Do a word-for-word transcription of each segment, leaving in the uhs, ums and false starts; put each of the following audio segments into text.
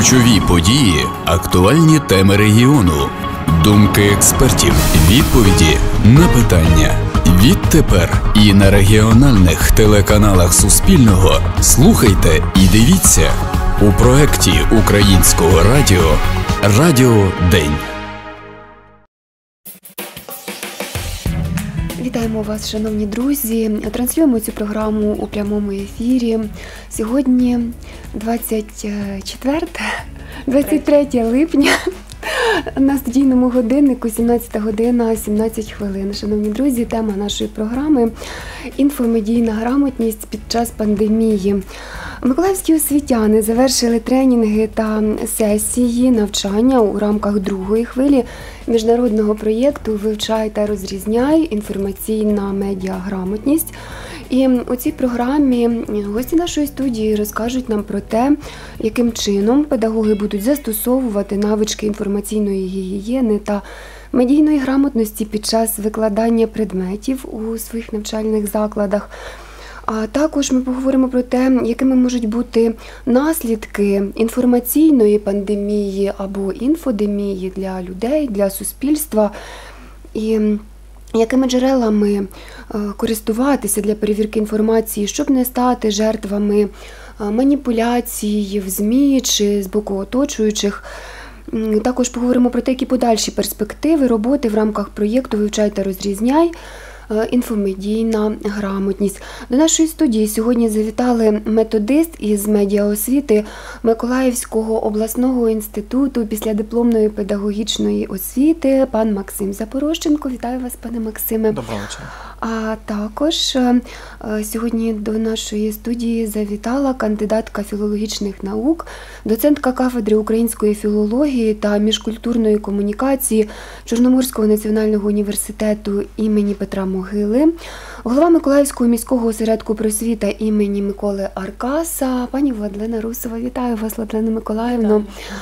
Ключові події, актуальні теми регіону, думки експертів, відповіді на питання. Відтепер і на регіональних телеканалах Суспільного слухайте і дивіться у проєкті Українського радіо «Радіо День». Вітаємо вас, шановні друзі. Транслюємо цю програму у прямому ефірі. Сьогодні двадцять четверте, двадцять третє липня. На студійному годиннику сімнадцята година сімнадцять хвилин. Шановні друзі, тема нашої програми – інфомедійна грамотність під час пандемії. Миколаївські освітяни завершили тренінги та сесії навчання у рамках другої хвилі міжнародного проєкту «Вивчай та розрізняй. Інформаційна медіаграмотність». І у цій програмі гості нашої студії розкажуть нам про те, яким чином педагоги будуть застосовувати навички інформаційної гігієни та медійної грамотності під час викладання предметів у своїх навчальних закладах. А також ми поговоримо про те, якими можуть бути наслідки інформаційної пандемії або інфодемії для людей, для суспільства, і якими джерелами користуватися для перевірки інформації, щоб не стати жертвами маніпуляцій в ЗМІ чи з боку оточуючих. Також поговоримо про те, які подальші перспективи роботи в рамках проєкту «Вивчай та розрізняй. Інфомедійна грамотність». До нашої студії сьогодні завітали методист із медіаосвіти Миколаївського обласного інституту післядипломної педагогічної освіти пан Максим Запорожченко. Вітаю вас, пане Максиме. Доброго вечора. А також сьогодні до нашої студії завітала кандидатка філологічних наук, доцентка кафедри української філології та міжкультурної комунікації Чорноморського національного університету імені Петра Могили, голова Миколаївського міського осередку просвіта імені Миколи Аркаса, пані Владлена Русова. Вітаю вас, Владлена Миколаївна.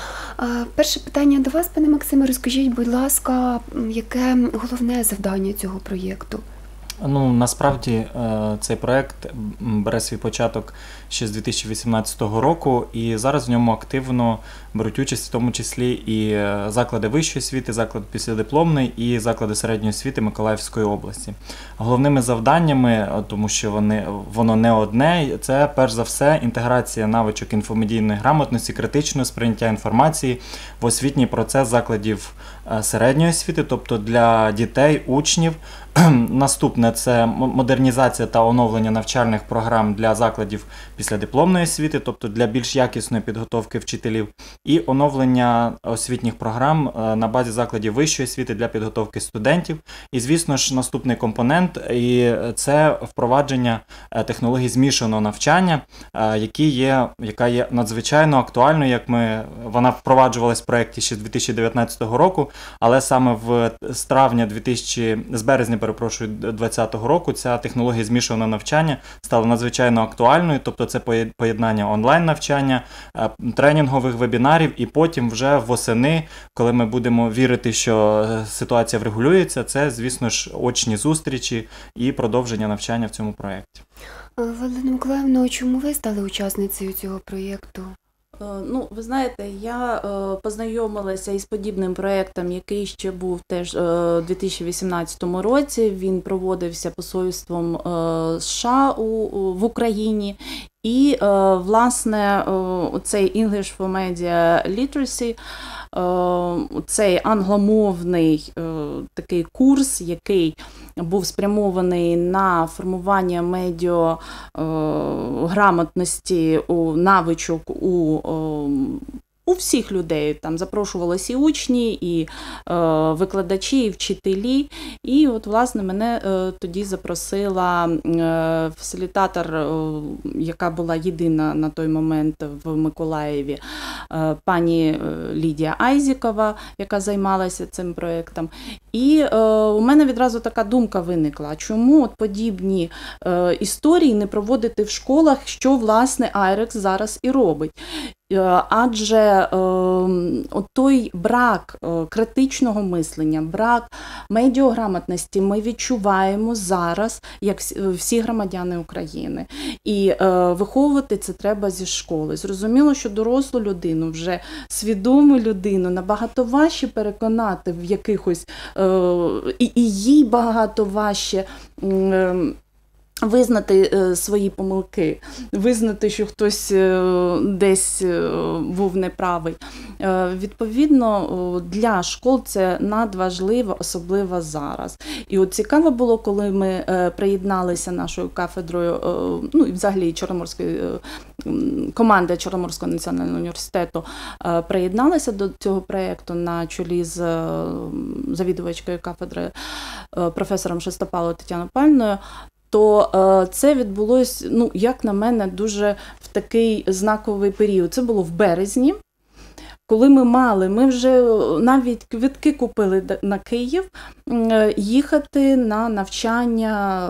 Перше питання до вас, пане Максиме. Розкажіть, будь ласка, яке головне завдання цього проєкту? Ну, насправді, цей проєкт бере свій початок ще з дві тисячі вісімнадцятого року, і зараз в ньому активно беруть участь в тому числі і заклади вищої освіти, заклади післядипломної і заклади середньої освіти Миколаївської області. Головними завданнями, тому що вони, воно не одне, це перш за все інтеграція навичок інфомедійної грамотності, критичного сприйняття інформації в освітній процес закладів середньої освіти, тобто для дітей, учнів. Наступне – це модернізація та оновлення навчальних програм для закладів післядипломної освіти, тобто для більш якісної підготовки вчителів, і оновлення освітніх програм на базі закладів вищої освіти для підготовки студентів. І, звісно ж, наступний компонент – і це впровадження технологій змішаного навчання, які є, яка є надзвичайно актуальною, як ми, вона впроваджувалась в проєкті ще з дві тисячі дев'ятнадцятого року, але саме в, з травня дві тисячі, з березня, перепрошую, двадцятого року ця технологія змішаного навчання стала надзвичайно актуальною, тобто це поєднання онлайн-навчання, тренінгових вебінарів, і потім вже восени, коли ми будемо вірити, що ситуація врегулюється, це, звісно ж, очні зустрічі і продовження навчання в цьому проєкті. Валентина Миколаївна, чому ви стали учасницею цього проєкту? Ну, ви знаєте, я е, познайомилася із подібним проєктом, який ще був теж е, у дві тисячі вісімнадцятому році. Він проводився посольством е, США у, у, в Україні. І, е, власне, е, цей English for Media Literacy, е, цей англомовний е, такий курс, який був спрямований на формування медіа е, грамотності, у навичок у е, у всіх людей. Там запрошувалися і учні, і е, викладачі, і вчителі. І от, власне, мене е, тоді запросила е, фасилітатор, е, яка була єдина на той момент в Миколаєві, е, пані Лідія Айзікова, яка займалася цим проєктом. І е, у мене відразу така думка виникла, чому от подібні е, історії не проводити в школах, що, власне, Айрекс зараз і робить. Адже той брак критичного мислення, брак медіаграмотності ми відчуваємо зараз, як всі громадяни України. І виховувати це треба зі школи. Зрозуміло, що дорослу людину, вже свідому людину набагато важче переконати в якихось, і, і їй багато важче визнати е, свої помилки, визнати, що хтось е, десь е, був неправий. Е, відповідно, для школ це надважливо, особливо зараз. І от цікаво було, коли ми е, приєдналися нашою кафедрою, е, ну і взагалі Чорноморської е, команда Чорноморського національного університету е, приєдналася до цього проєкту на чолі з е, завідувачкою кафедри е, професором Шестопалою Тетяною Пальною, то е, це відбулось, ну, як на мене, дуже в такий знаковий період. Це було в березні, коли ми мали, ми вже навіть квитки купили на Київ, е, їхати на навчання,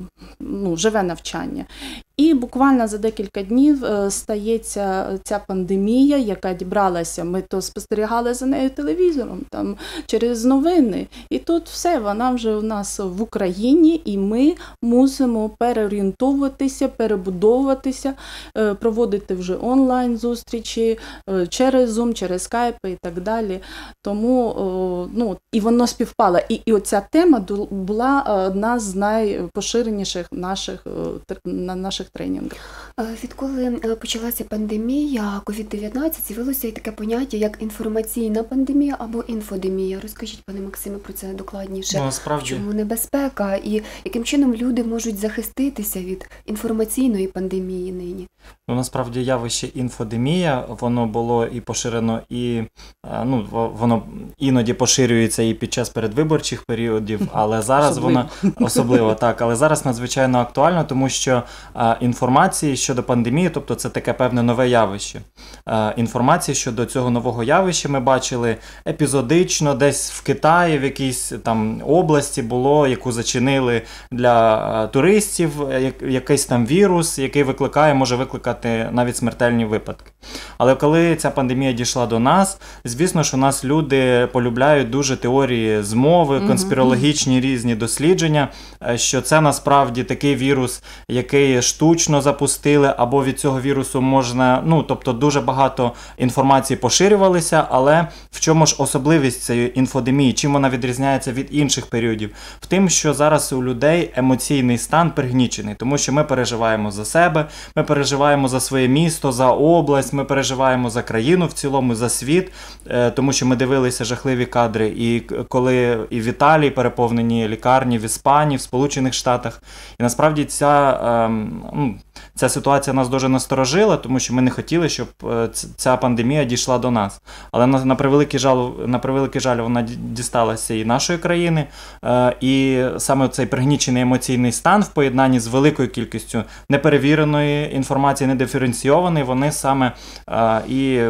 ну, живе навчання. І буквально за декілька днів стається ця пандемія, яка дібралася. Ми то спостерігали за нею телевізором, там, через новини. І тут все, вона вже у нас в Україні, і ми мусимо переорієнтовуватися, перебудовуватися, проводити вже онлайн-зустрічі через Zoom, через Skype і так далі. Тому, ну, і воно співпало. І, і оця тема була одна з найпоширеніших наших, на наших тренінгах. Відколи почалася пандемія ковід дев'ятнадцять, з'явилося і таке поняття, як інформаційна пандемія або інфодемія. Розкажіть, пане Максиме, про це докладніше. Ну, насправді... Чому небезпека і яким чином люди можуть захиститися від інформаційної пандемії нині? Ну, насправді явище інфодемія, воно було і поширено, і ну, воно іноді поширюється і під час передвиборчих періодів, але зараз особливо. воно особливо так, але зараз надзвичайно актуально, тому що а, інформації щодо пандемії, тобто це таке певне нове явище. А, інформації щодо цього нового явища ми бачили епізодично, десь в Китаї, в якійсь там області було, яку зачинили для а, туристів, як, якийсь там вірус, який викликає, може викликати навіть смертельні випадки. Але коли ця пандемія дійшла до нас, звісно, що нас люди полюбляють дуже теорії змови, конспірологічні різні дослідження, що це насправді такий вірус, який штучно запустили, або від цього вірусу можна, ну, тобто дуже багато інформації поширювалися, але в чому ж особливість цієї інфодемії, чим вона відрізняється від інших періодів? В тим, що зараз у людей емоційний стан пригнічений, тому що ми переживаємо за себе, ми переживаємо за своє місто, за область, ми переживаємо за країну в цілому, за світ, тому що ми дивилися жахливі кадри, і коли і в Італії переповнені лікарні, в Іспанії, в Сполучених Штатах. І насправді ця, ем, ця ситуація нас дуже насторожила, тому що ми не хотіли, щоб ця пандемія дійшла до нас. Але на, на, превеликий жаль, на превеликий жаль вона дісталася і нашої країни, е, і саме цей пригнічений емоційний стан в поєднанні з великою кількістю неперевіреної інформації, недиференційованої, вони саме е, і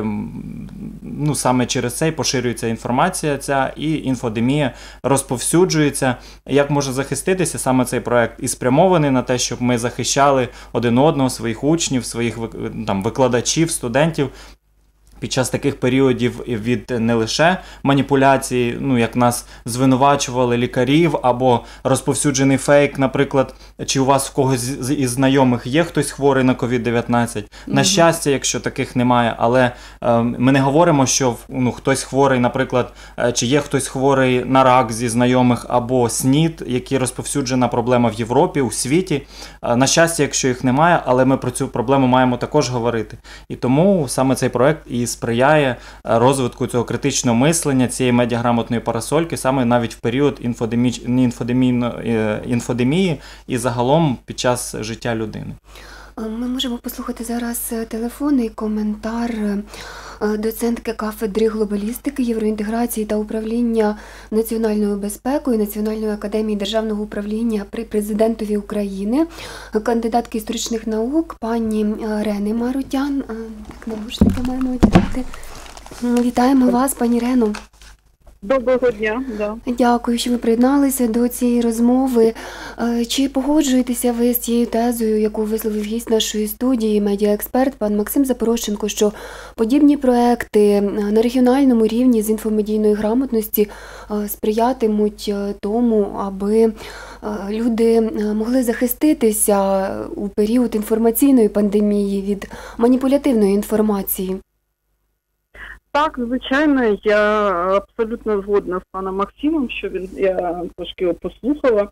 ну, саме через це і поширюється інформація ця, і інфодемія розповсюджується. Як може захиститися саме цей проект? І спрямований на те, щоб ми захищали один одного, своїх учнів, своїх там, викладачів, студентів під час таких періодів від не лише маніпуляцій, ну, як нас звинувачували лікарів, або розповсюджений фейк, наприклад, чи у вас в когось із знайомих є хтось хворий на ковід дев'ятнадцять. Mm-hmm. На щастя, якщо таких немає, але е, ми не говоримо, що ну, хтось хворий, наприклад, е, чи є хтось хворий на рак зі знайомих, або СНІД, які розповсюджена проблема в Європі, у світі. Е, на щастя, якщо їх немає, але ми про цю проблему маємо також говорити. І тому саме цей проект і сприяє розвитку цього критичного мислення, цієї медіаграмотної парасольки, саме навіть в період інфодемі... інфодемії і загалом під час життя людини. Ми можемо послухати зараз телефонний коментар доцентки кафедри глобалістики, євроінтеграції та управління національною безпекою Національної академії державного управління при президентові України, кандидатки історичних наук пані Рени Марутян. Так, навушники маємо одягати. Вітаємо вас, пані Рено. Доброго дня. Да. Дякую, що ви приєдналися до цієї розмови. Чи погоджуєтеся ви з цією тезою, яку висловив гість нашої студії, медіаексперт пан Максим Запорощенко, що подібні проекти на регіональному рівні з інфомедійної грамотності сприятимуть тому, аби люди могли захиститися у період інформаційної пандемії від маніпулятивної інформації? Так, звичайно, я абсолютно згодна з паном Максимом, що він, я трошки його послухала.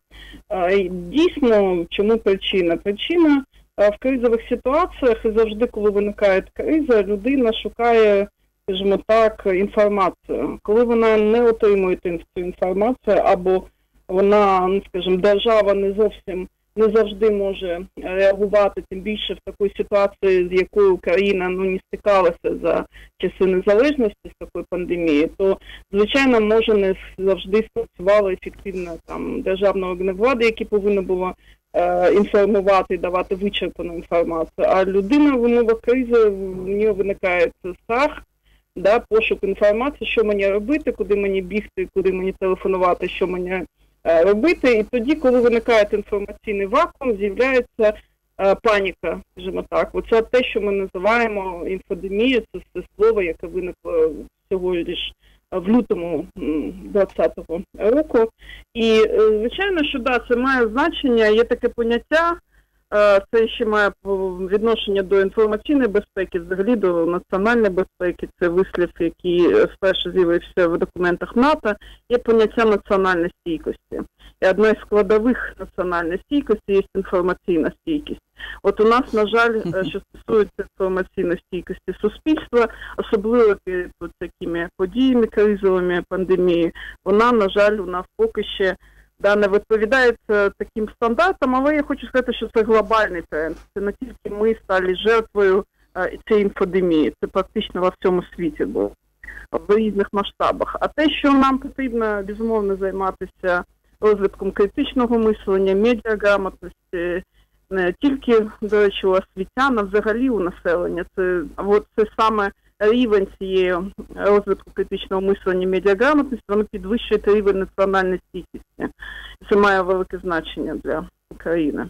Дійсно, чому причина? Причина в кризових ситуаціях, і завжди, коли виникає криза, людина шукає, скажімо так, інформацію. Коли вона не отримує цю інформацію, або вона, ну, скажімо, держава не зовсім не завжди може реагувати, тим більше в такій ситуації, з якою Україна ну, не стикалася за часи незалежності з такою пандемією, то, звичайно, може не завжди спрацювала ефективно там державна органи влади, які повинні було е, інформувати, давати вичерпану інформацію. А людина в умовах кризи, в нього виникає страх, да, пошук інформації, що мені робити, куди мені бігти, куди мені телефонувати, що мені робити, і тоді, коли виникає інформаційний вакуум, з'являється е, паніка, скажімо так. Оце те, що ми називаємо інфодемією, це, це слово, яке виникло всього лиш в лютому двадцятого року. І, е, звичайно, що да, це має значення, є таке поняття, е, це ще має відношення до інформаційної безпеки, взагалі до національної безпеки, це вислів, який вперше з'явився в документах НАТО, є поняття національної стійкості. І одна із складових національної стійкості є інформаційна стійкість. От у нас, на жаль, що стосується інформаційної стійкості суспільства, особливо перед такими подіями кризовими, пандемією, вона, на жаль, у нас поки ще да, не відповідає таким стандартам, але я хочу сказати, що це глобальний тренд. Це не тільки ми стали жертвою цієї інфодемії, це практично во всьому світі було, в різних масштабах. А те, що нам потрібно, безумовно, займатися розвитком критичного мислення, медіаграмотності, не тільки, до речі, у освітян, а взагалі у населення. Це, от, це саме рівень цієї розвитку критичного мислення, медіаграмотності, воно підвищує рівень національної стійкості. Це має велике значення для України.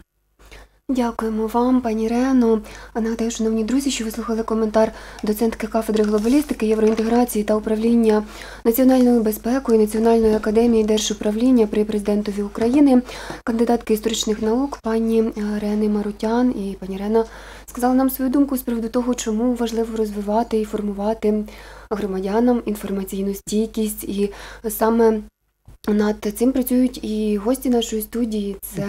Дякуємо вам, пані Рено. Нагадаю, шановні друзі, що ви слухали коментар доцентки кафедри глобалістики, євроінтеграції та управління національною безпекою Національної академії держуправління при президентові України, кандидатки історичних наук пані Рени Марутян. І пані Рена сказала нам свою думку з приводу того, чому важливо розвивати і формувати громадянам інформаційну стійкість. І саме над цим працюють і гості нашої студії. Це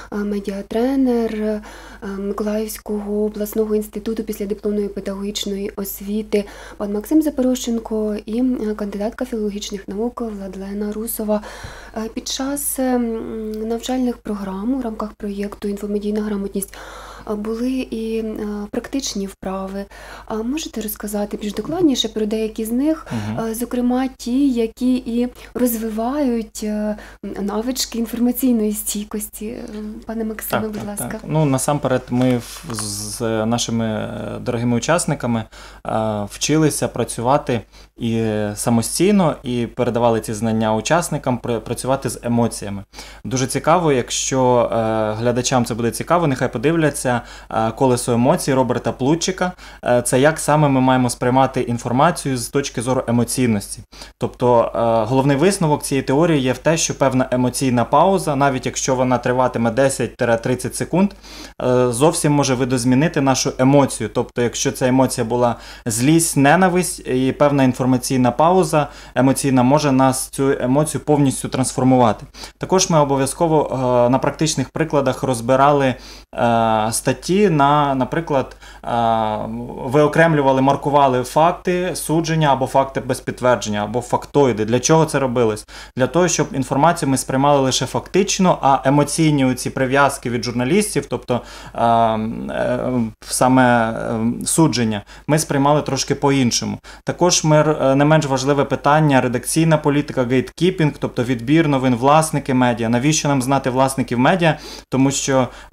медіатренер Миколаївського обласного інституту післядипломної педагогічної освіти пан Максим Запорощенко і кандидатка філологічних наук Владлена Русова. Під час навчальних програм у рамках проєкту «Інфомедійна грамотність» були і практичні вправи. А можете розказати більш докладніше про деякі з них, угу. зокрема ті, які і розвивають навички інформаційної стійкості? Пане Максиме, так, будь так, ласка. Так. Ну, насамперед, ми з нашими дорогими учасниками вчилися працювати і самостійно, і передавали ці знання учасникам, працювати з емоціями. Дуже цікаво, якщо глядачам це буде цікаво, нехай подивляться «Колесо емоцій» Роберта Плутчика. Це як саме ми маємо сприймати інформацію з точки зору емоційності. Тобто головний висновок цієї теорії є в те, що певна емоційна пауза, навіть якщо вона триватиме десять-тридцять секунд, зовсім може видозмінити нашу емоцію. Тобто, якщо ця емоція була злість, ненависть, і певна інформаційна пауза емоційна може нас цю емоцію повністю трансформувати. Також ми обов'язково на практичних прикладах розбирали статті на, наприклад, виокремлювали, маркували факти судження або факти без підтвердження, або фактоїди. Для чого це робилось? Для того, щоб інформацію ми сприймали лише фактично, а емоційні оці прив'язки від журналістів, тобто саме судження, ми сприймали трошки по-іншому. Також ми, не менш важливе питання, редакційна політика, гейткіпінг, тобто відбір новин, власники медіа. Навіщо нам знати власників медіа? Тому що, ну,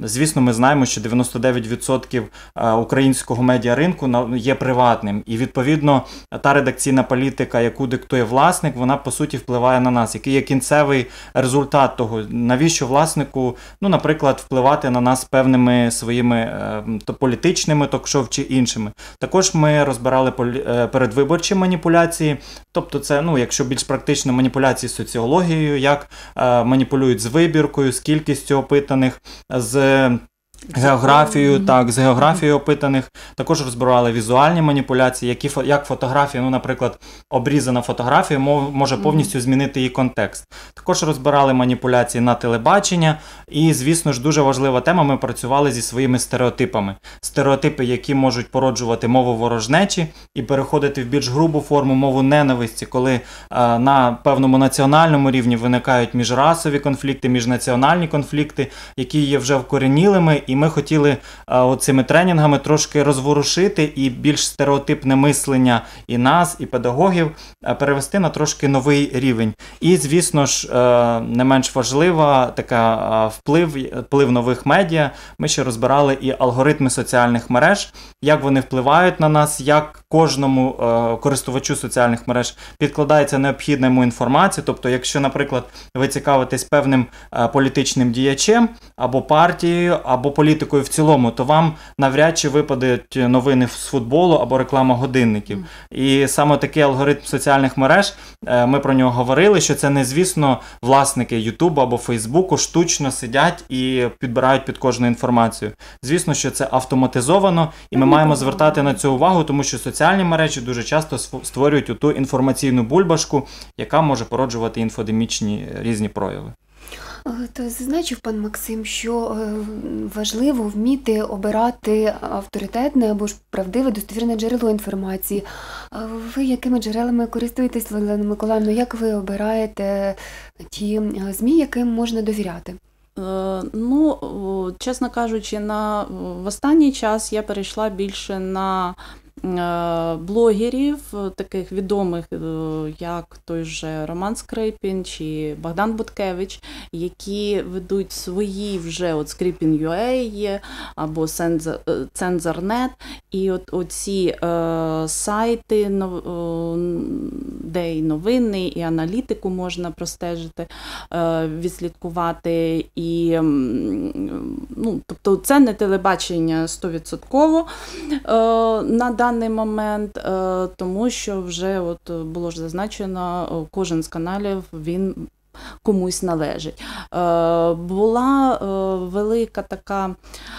звісно, ми знаємо, що дев'яносто дев'ять відсотків українського медіаринку є приватним. І, відповідно, та редакційна політика, яку диктує власник, вона, по суті, впливає на нас. Який є кінцевий результат того? Навіщо власнику, ну, наприклад, впливати на нас певними своїми то політичними ток-шоу чи іншими? Також ми розбирали передвиборчі маніпуляції, тобто це, ну, якщо більш практично, маніпуляції з соціологією, як е, маніпулюють з вибіркою, з кількістю опитаних, з географією, mm-hmm. так, з географією опитаних. Також розбирали візуальні маніпуляції, які, як фотографія, ну, наприклад, обрізана фотографія може повністю mm-hmm. змінити її контекст. Також розбирали маніпуляції на телебачення і, звісно ж, дуже важлива тема, ми працювали зі своїми стереотипами. Стереотипи, які можуть породжувати мову ворожнечі і переходити в більш грубу форму мову ненависті, коли а, на певному національному рівні виникають міжрасові конфлікти, міжнаціональні конфлікти, які є вже вкоренілими. І ми хотіли а, оцими тренінгами трошки розворушити і більш стереотипне мислення і нас, і педагогів а, перевести на трошки новий рівень. І, звісно ж, а, не менш важлива така а, вплив, вплив нових медіа. Ми ще розбирали і алгоритми соціальних мереж, як вони впливають на нас, як кожному а, користувачу соціальних мереж підкладається необхідна йому інформація. Тобто, якщо, наприклад, ви цікавитесь певним а, політичним діячем, або партією, або політикою в цілому, то вам навряд чи випадуть новини з футболу або реклама годинників. Mm. І саме такий алгоритм соціальних мереж, ми про нього говорили, що це не, звісно, власники Ютубу або Фейсбуку штучно сидять і підбирають під кожну інформацію. Звісно, що це автоматизовано, і ми маємо звертати на це увагу, тому що соціальні мережі дуже часто створюють ту інформаційну бульбашку, яка може породжувати інфодемічні різні прояви. То зазначив пан Максим, що важливо вміти обирати авторитетне або ж правдиве, достовірне джерело інформації. Ви якими джерелами користуєтесь, Олена Миколаївна? Як ви обираєте ті ЗМІ, яким можна довіряти? Ну, чесно кажучи, на в останній час я перейшла більше на блогерів, таких відомих, як той же Роман Скрипін чи Богдан Буткевич, які ведуть свої вже от Скрипін.ua є, або Цензор.нет, і от оці е, сайти, де і новини, і аналітику можна простежити, е, відслідкувати, і, ну, тобто це не телебачення сто відсотків е, на даний момент, тому що вже от було ж зазначено, кожен з каналів, він комусь належить. Була велика така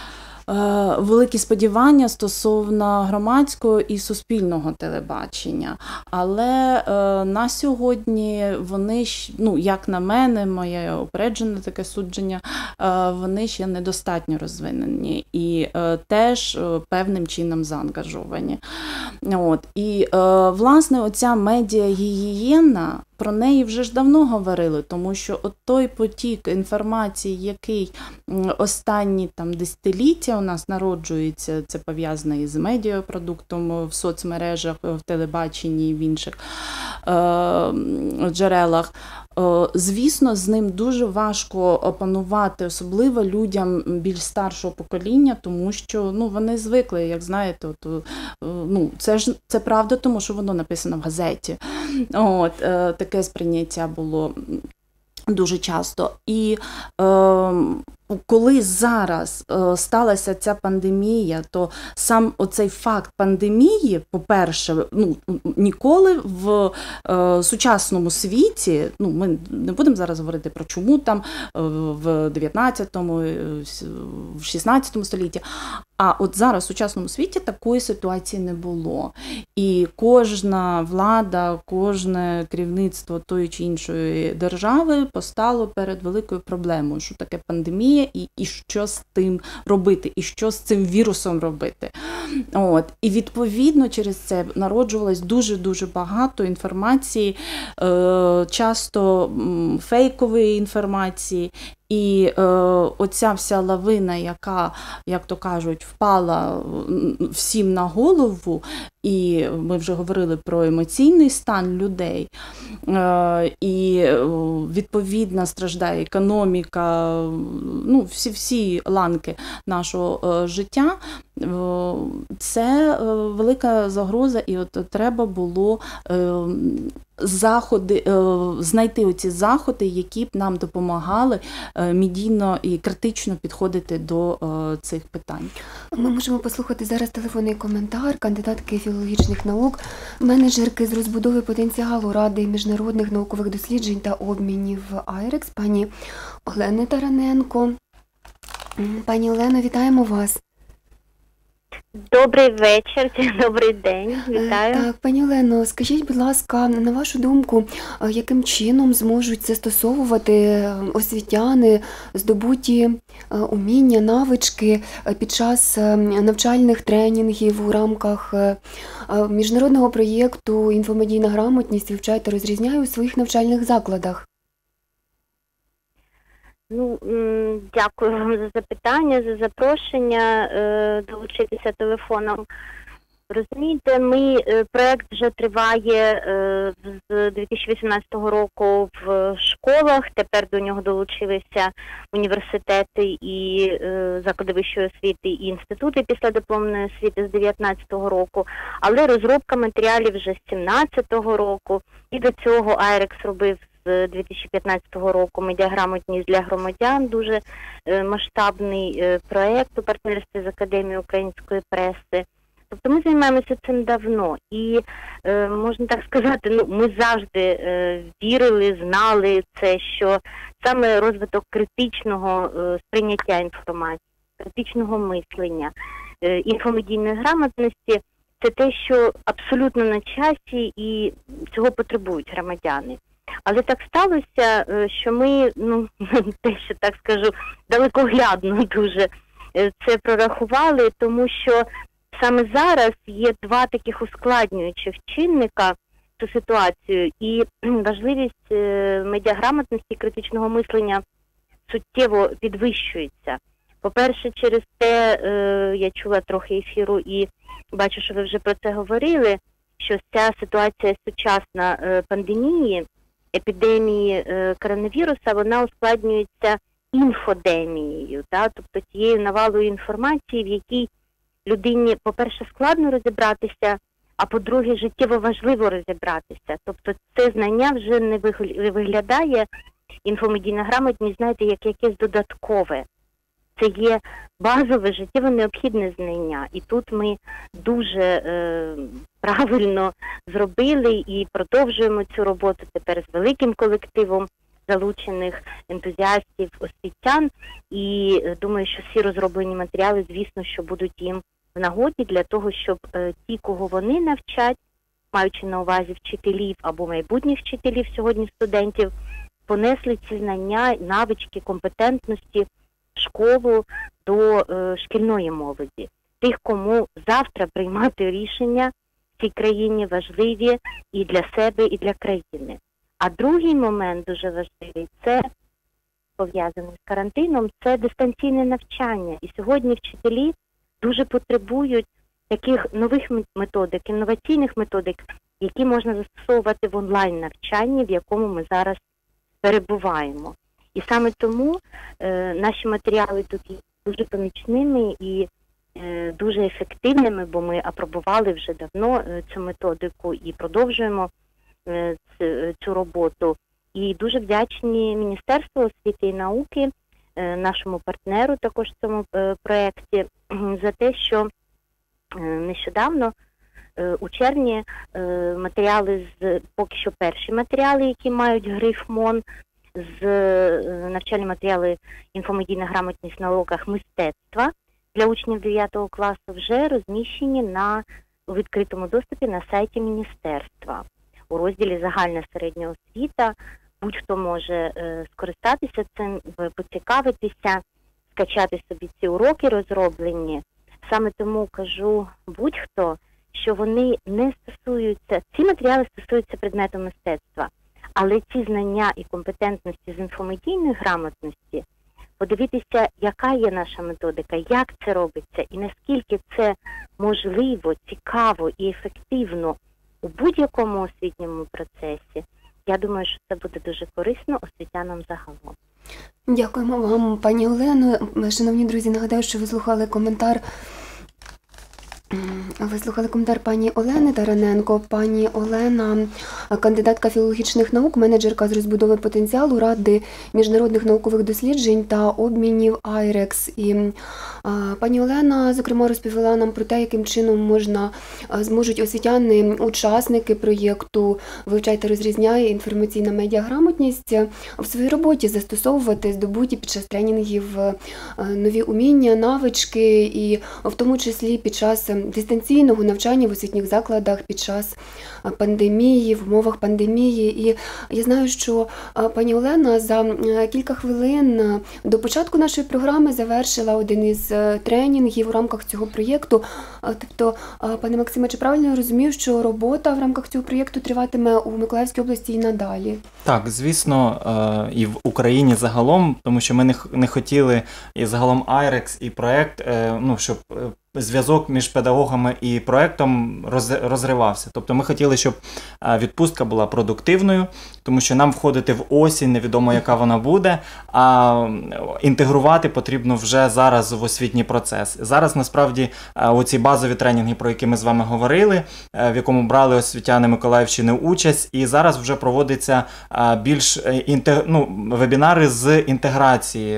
великі сподівання стосовно громадського і суспільного телебачення. Але на сьогодні вони, ну, як на мене, моє упереджене таке судження, вони ще недостатньо розвинені і теж певним чином заангажовані. От. І, власне, оця медіагігієна, про неї вже ж давно говорили, тому що от той потік інформації, який останні там десятиліття у нас народжується, це пов'язано із медіапродуктом в соцмережах, в телебаченні і в інших е- джерелах, е- звісно, з ним дуже важко опанувати, особливо людям більш старшого покоління, тому що, ну, вони звикли, як знаєте, от, е- ну, це ж це правда, тому що воно написано в газеті. От, е- таке сприйняття було дуже часто. І е, коли зараз е, сталася ця пандемія, то сам оцей факт пандемії, по-перше, ну, ніколи в е, сучасному світі, ну, ми не будемо зараз говорити про чому там е, в дев'ятнадцятому, в шістнадцятому столітті, а от зараз в сучасному світі такої ситуації не було. І кожна влада, кожне керівництво тої чи іншої держави постало перед великою проблемою, що таке пандемія і, і що з тим робити, і що з цим вірусом робити. От. І відповідно через це народжувалось дуже-дуже багато інформації, часто фейкової інформації. І е, оця вся лавина, яка, як то кажуть, впала всім на голову, і ми вже говорили про емоційний стан людей, е, і відповідно страждає економіка, ну, всі, всі ланки нашого е, життя, е, це е, велика загроза, і от треба було е, заходи, знайти оці заходи, які б нам допомагали медійно і критично підходити до цих питань. Ми можемо послухати зараз телефонний коментар кандидатки філологічних наук, менеджерки з розбудови потенціалу Ради міжнародних наукових досліджень та обмінів айрекс, пані Олени Тараненко. Пані Олено, вітаємо вас. Добрий вечір, добрий день, вітаю. Так, пані Олено, скажіть, будь ласка, на вашу думку, яким чином зможуть застосовувати освітяни здобуті уміння, навички під час навчальних тренінгів у рамках міжнародного проєкту «Інфомедійна грамотність. Вивчай та розрізняй» у своїх навчальних закладах? Ну, дякую вам за запитання, за запрошення долучитися телефоном. Розумієте, ми, проєкт вже триває з дві тисячі вісімнадцятого року в школах, тепер до нього долучилися університети і заклади вищої освіти і інститути післядипломної освіти з дві тисячі дев'ятнадцятого року, але розробка матеріалів вже з дві тисячі сімнадцятого року, і до цього айрекс робив з дві тисячі п'ятнадцятого року «Медіаграмотність для громадян», дуже масштабний проєкт у партнерстві з Академією української преси. Тобто ми займаємося цим давно і, можна так сказати, ну, ми завжди вірили, знали це, що саме розвиток критичного сприйняття інформації, критичного мислення, інфомедійної грамотності – це те, що абсолютно на часі і цього потребують громадяни. Але так сталося, що ми, ну, те, що так скажу, далекоглядно дуже це прорахували, тому що саме зараз є два таких ускладнюючих чинника цю ситуацію, і важливість медіаграмотності і критичного мислення суттєво підвищується. По-перше, через те, я чула трохи ефіру і бачу, що ви вже про це говорили, що ця ситуація сучасна пандемії, епідемії коронавіруса, вона ускладнюється інфодемією, да? Тобто тією навалою інформації, в якій людині, по-перше, складно розібратися, а по-друге, життєво важливо розібратися. Тобто це знання вже не виглядає, інфомедійна грамотність, знаєте, як якесь додаткове. Це є базове, життєво необхідне знання. І тут ми дуже е, правильно зробили і продовжуємо цю роботу тепер з великим колективом залучених ентузіастів, освітян. І е, думаю, що всі розроблені матеріали, звісно, що будуть їм в нагоді для того, щоб е, ті, кого вони навчать, маючи на увазі вчителів або майбутніх вчителів сьогодні студентів, понесли ці знання, навички, компетентності в школу до е, шкільної молоді. Тих, кому завтра приймати рішення в цій країні важливі і для себе, і для країни. А другий момент дуже важливий, це пов'язаний з карантином, це дистанційне навчання. І сьогодні вчителі дуже потребують таких нових методик, інноваційних методик, які можна застосовувати в онлайн-навчанні, в якому ми зараз перебуваємо. І саме тому е, наші матеріали тут є дуже помічними і е, дуже ефективними, бо ми апробували вже давно е, цю методику і продовжуємо е, ц, цю роботу. І дуже вдячні Міністерству освіти і науки, е, нашому партнеру також в цьому е, проєкті, за те, що е, нещодавно е, у червні е, матеріали, з поки що перші матеріали, які мають гриф МОН, з навчальні матеріали «Інфомедійна грамотність в науках мистецтва» для учнів дев'ятого класу вже розміщені на у відкритому доступі на сайті Міністерства. У розділі «Загальна середня освіта» будь-хто може е, скористатися цим, поцікавитися, скачати собі ці уроки розроблені. Саме тому кажу будь-хто, що вони не стосуються, ці матеріали стосуються предмету мистецтва. Але ці знання і компетентності з інфомедійної грамотності, подивитися, яка є наша методика, як це робиться і наскільки це можливо, цікаво і ефективно у будь-якому освітньому процесі. Я думаю, що це буде дуже корисно освітянам загалом. Дякуємо вам, пані Олено. Шановні друзі, нагадаю, що ви слухали коментар Ви слухали коментар пані Олени Тараненко. Пані Олена – кандидатка філологічних наук, менеджерка з розбудови потенціалу Ради міжнародних наукових досліджень та обмінів айрекс. І а, пані Олена, зокрема, розповіла нам про те, яким чином можна, а, зможуть освітяни, учасники проєкту «Вивчайте, розрізняє» інформаційна медіаграмотність в своїй роботі застосовувати здобуті під час тренінгів а, нові уміння, навички і в тому числі під час дистанційного навчання в освітніх закладах під час пандемії, в умовах пандемії. І я знаю, що пані Олена за кілька хвилин до початку нашої програми завершила один із тренінгів у рамках цього проєкту. Тобто, пане Максиме, чи правильно я розумію, що робота в рамках цього проєкту триватиме у Миколаївській області і надалі? Так, звісно, і в Україні загалом, тому що ми не хотіли і загалом айрекс, і проєкт, ну, щоб зв'язок між педагогами і проєктом розривався. Тобто ми хотіли, щоб відпустка була продуктивною, тому що нам входити в осінь, невідомо яка вона буде, а інтегрувати потрібно вже зараз в освітній процес. Зараз, насправді, оці базові тренінги, про які ми з вами говорили, в якому брали освітяни Миколаївщини участь, і зараз вже проводиться більш інтег... ну, вебінари з інтеграції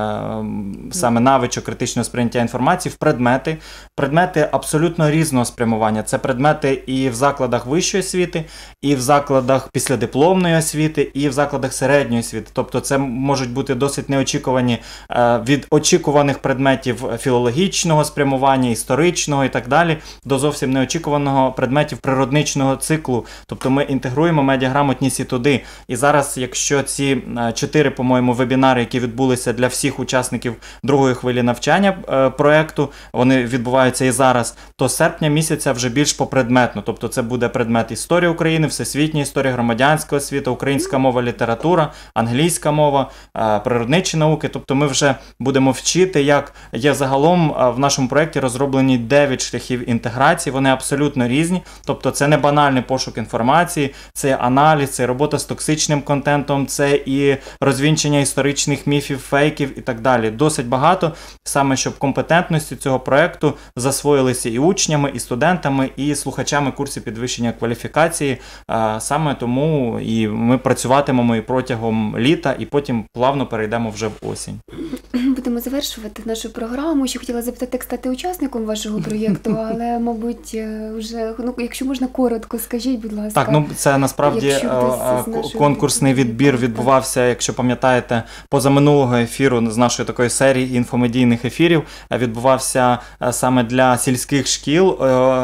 саме навичок критичного сприйняття інформації в предмети, Предмети абсолютно різного спрямування. Це предмети і в закладах вищої освіти, і в закладах післядипломної освіти, і в закладах середньої освіти. Тобто це можуть бути досить неочікувані від очікуваних предметів філологічного спрямування, історичного і так далі, до зовсім неочікуваного предметів природничного циклу. Тобто ми інтегруємо медіаграмотність і туди. І зараз, якщо ці чотири, по-моєму, вебінари, які відбулися для всіх учасників другої хвилі навчання проєкту, вони відбуваються і зараз, то з серпня місяця вже більш попредметно. Тобто це буде предмет історії України, всесвітня історія, громадянська освіта, українська мова, література, англійська мова, природничі науки. Тобто ми вже будемо вчити, як є загалом в нашому проєкті розроблені дев'ять шляхів інтеграції, вони абсолютно різні. Тобто це не банальний пошук інформації, це аналіз, це робота з токсичним контентом, це і розвінчення історичних міфів, фейків і так далі. Досить багато, саме щоб компетентності цього проєкту засвоїлися і учнями, і студентами, і слухачами курсів підвищення кваліфікації. Саме тому і ми працюватимемо і протягом літа, і потім плавно перейдемо вже в осінь. Будемо завершувати нашу програму. Ще хотіла запитати, як стати учасником вашого проєкту, але, мабуть, вже, ну, якщо можна коротко, скажіть, будь ласка. Так, ну це насправді конкурсний відбір відбувався, якщо пам'ятаєте, позаминулого ефіру з нашої такої серії інфомедійних ефірів, відбувався саме для сільських шкіл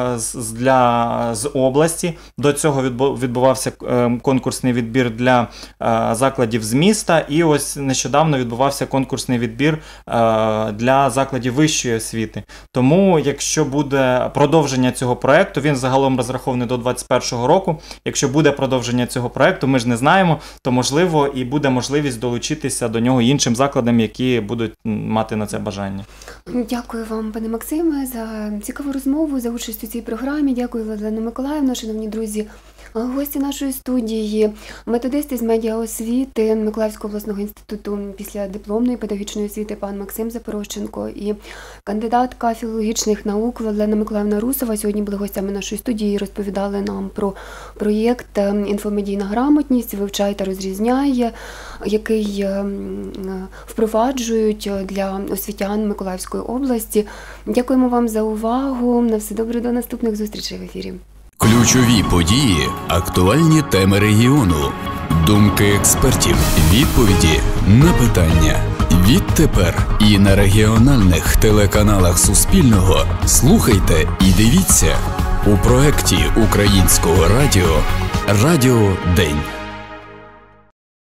для, з області. До цього відбувався конкурсний відбір для закладів з міста, і ось нещодавно відбувався конкурсний відбір для закладів вищої освіти. Тому, якщо буде продовження цього проєкту, він загалом розрахований до двадцять першого року, якщо буде продовження цього проєкту, ми ж не знаємо, то можливо і буде можливість долучитися до нього іншим закладам, які будуть мати на це бажання. Дякую вам, пане Максиме, за цікаву розмову, за участь у цій програмі. Дякую, Олена Миколаївна, шановні друзі. Гості нашої студії, методист із медіаосвіти Миколаївського обласного інституту післядипломної педагогічної освіти пан Максим Запорожченко і кандидатка філологічних наук Олена Миколаївна Русова сьогодні були гостями нашої студії і розповідали нам про проєкт «Інфомедійна грамотність. Вивчай та розрізняй», який впроваджують для освітян Миколаївської області. Дякуємо вам за увагу. На все добре, до наступних зустрічей в ефірі. Ключові події, актуальні теми регіону, думки експертів, відповіді на питання. Відтепер і на регіональних телеканалах Суспільного слухайте і дивіться у проєкті Українського радіо «Радіо День».